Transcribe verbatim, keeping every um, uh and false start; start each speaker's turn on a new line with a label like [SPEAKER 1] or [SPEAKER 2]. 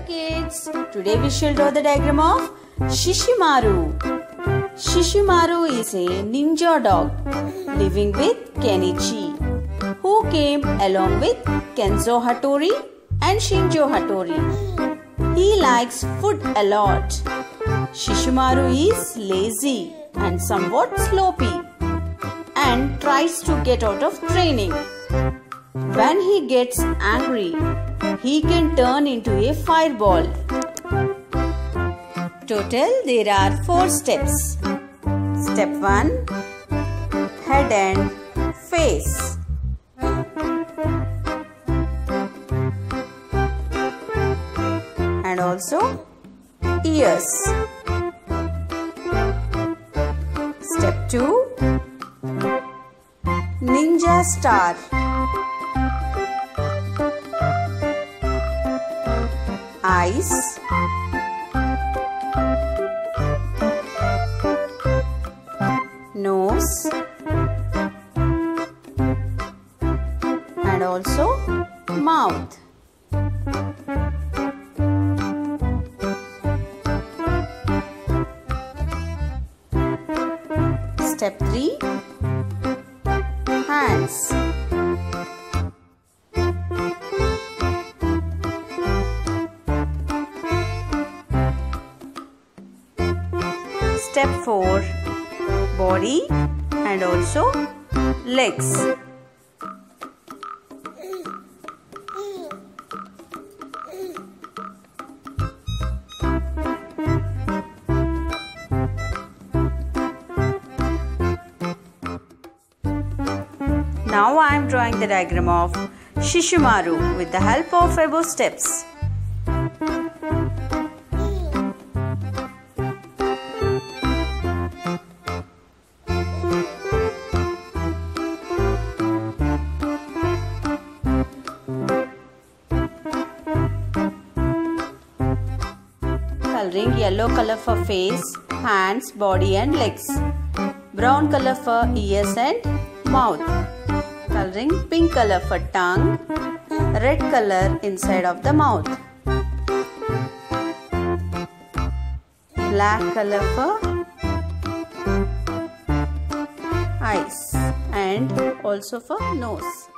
[SPEAKER 1] kids, today we shall draw the diagram of Shishimaru. Shishimaru is a ninja dog living with Kenichi, who came along with Kenzo Hattori and Shinjo Hattori. He likes food a lot. Shishimaru is lazy and somewhat sloppy and tries to get out of training. When he gets angry, he can turn into a fireball. Total, there are four steps. Step one, head and face. And also ears. Step two, ninja star. Eyes, nose, and also mouth. Step three, hands. Step four, body and also legs. Now I am drawing the diagram of Shishimaru with the help of above steps. Coloring yellow color for face, hands, body and legs. Brown color for ears and mouth. Coloring pink color for tongue. Red color inside of the mouth. Black color for eyes and also for nose.